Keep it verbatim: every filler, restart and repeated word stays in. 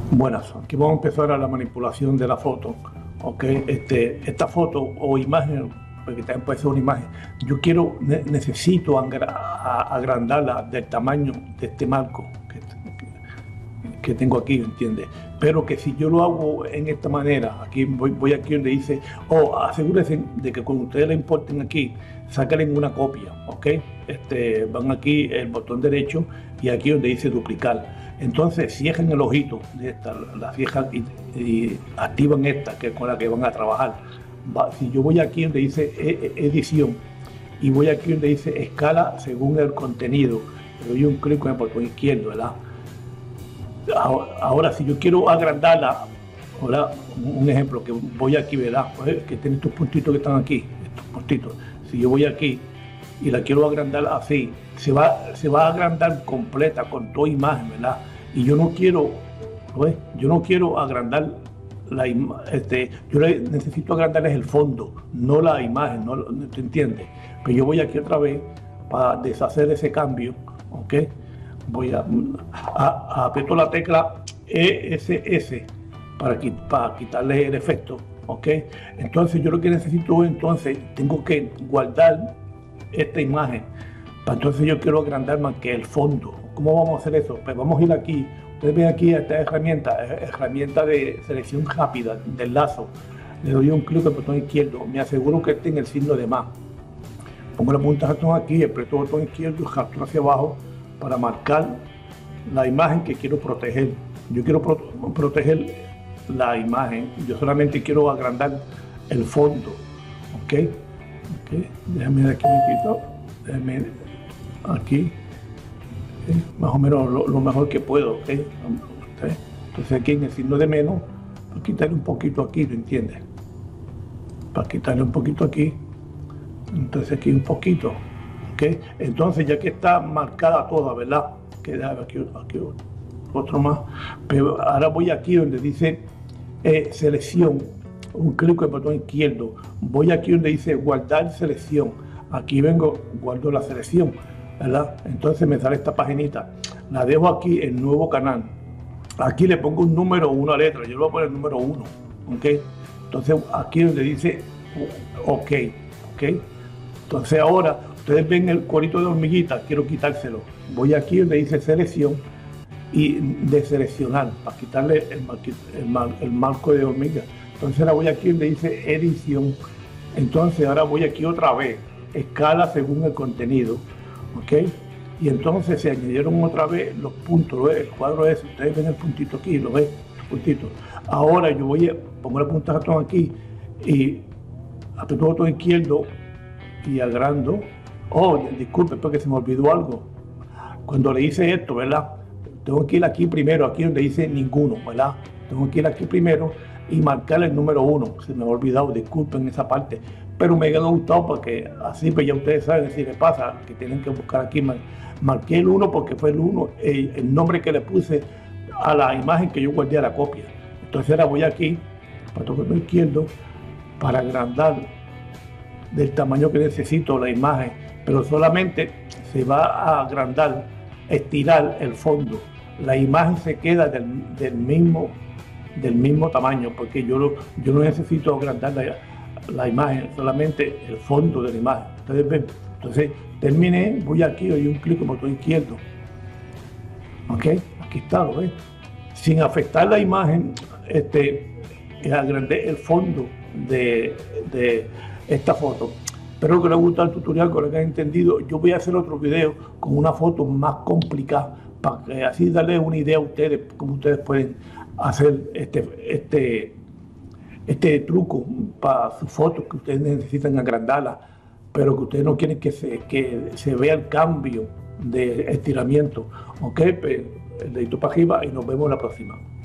Buenas, aquí vamos a empezar a la manipulación de la foto. Ok, este, esta foto o imagen, porque también puede ser una imagen, yo quiero, ne- necesito angra- a- agrandarla del tamaño de este marco que, que tengo aquí, ¿entiendes? Pero que si yo lo hago en esta manera, aquí voy, voy aquí donde dice, oh, asegúrense de que cuando ustedes la importen aquí, saquen una copia, ¿ok? Este, van aquí el botón derecho y aquí donde dice duplicar. Entonces cierran el ojito de esta, la cierran y, y activan esta, que es con la que van a trabajar. Va, si yo voy aquí donde dice e, e, edición y voy aquí donde dice escala según el contenido, le doy un clic con el botón izquierdo, ¿verdad? Ahora, si yo quiero agrandarla, ahora, un ejemplo, que voy aquí, ¿verdad? Pues, que tiene estos puntitos que están aquí, estos puntitos. Si yo voy aquí y la quiero agrandar así, se va, se va a agrandar completa con toda imagen, ¿verdad? Y yo no quiero, ¿ves? Yo no quiero agrandar la imagen, este, yo necesito agrandarles el fondo, no la imagen, ¿no? ¿Te entiendes? Pero yo voy aquí otra vez para deshacer ese cambio, ¿ok? Voy a, a, a aprieto la tecla E S S para, para quitarle el efecto, ¿ok? Entonces yo lo que necesito, entonces tengo que guardar esta imagen, para entonces yo quiero agrandar más que el fondo. ¿Cómo vamos a hacer eso? Pues vamos a ir aquí, ustedes ven aquí esta herramienta, herramienta de selección rápida del lazo, le doy un clic al botón izquierdo, me aseguro que esté en el signo de más, pongo la punta de ratón aquí, aprieto el botón izquierdo, ratón hacia abajo, para marcar la imagen que quiero proteger. Yo quiero pro proteger la imagen, yo solamente quiero agrandar el fondo, ¿ok? Okay. Déjame ver aquí un poquito, déjame aquí, ¿okay? Más o menos lo, lo mejor que puedo, ¿ok? ¿Okay? Entonces aquí en el signo de menos, para quitarle un poquito aquí, ¿lo entiendes? Para quitarle un poquito aquí, entonces aquí un poquito. ¿Okay? Entonces ya que está marcada toda, ¿verdad? Que aquí, aquí otro más, pero ahora voy aquí donde dice eh, selección, un clic con el botón izquierdo, voy aquí donde dice guardar selección, aquí vengo, guardo la selección, ¿verdad? Entonces me sale esta paginita, la dejo aquí en nuevo canal, aquí le pongo un número o una letra, yo le voy a poner el número uno, ¿ok? Entonces aquí donde dice ok, ¿ok? Entonces ahora ustedes ven el cuadrito de hormiguita, quiero quitárselo. Voy aquí donde dice selección y deseleccionar para quitarle el, el, el marco de hormiga. Entonces ahora voy aquí donde dice edición. Entonces ahora voy aquí otra vez, escala según el contenido, ¿ok? Y entonces se añadieron otra vez los puntos, ¿ves? El cuadro ese, ustedes ven el puntito aquí, ¿lo ven? El puntito. Ahora yo voy a poner la punta de ratón aquí y aprieto el botón izquierdo y agrando. Oh, disculpe, porque se me olvidó algo. Cuando le hice esto, ¿verdad? Tengo que ir aquí primero, aquí donde dice ninguno, ¿verdad? Tengo que ir aquí primero y marcar el número uno. Se me ha olvidado, disculpen esa parte. Pero me ha gustado porque así pues ya ustedes saben si les pasa que tienen que buscar aquí. Marqué el uno porque fue el uno, el, el nombre que le puse a la imagen que yo guardé a la copia. Entonces ahora voy aquí, para tocar el izquierdo, para agrandar del tamaño que necesito la imagen, pero solamente se va a agrandar, estirar el fondo. La imagen se queda del, del mismo del mismo tamaño, porque yo, lo, yo no necesito agrandar la, la imagen, solamente el fondo de la imagen. Ustedes ven. Entonces terminé, voy aquí, doy un clic con el botón izquierdo. Ok, aquí está, lo ven. Sin afectar la imagen, este, agrandé el fondo de, de esta foto. Espero que les guste el tutorial, que lo hayan entendido. Yo voy a hacer otro video con una foto más complicada para que así darles una idea a ustedes cómo ustedes pueden hacer este, este, este truco para sus fotos que ustedes necesitan agrandarlas, pero que ustedes no quieren que se, que se vea el cambio de estiramiento. Ok, pues, dedito para arriba y nos vemos la próxima.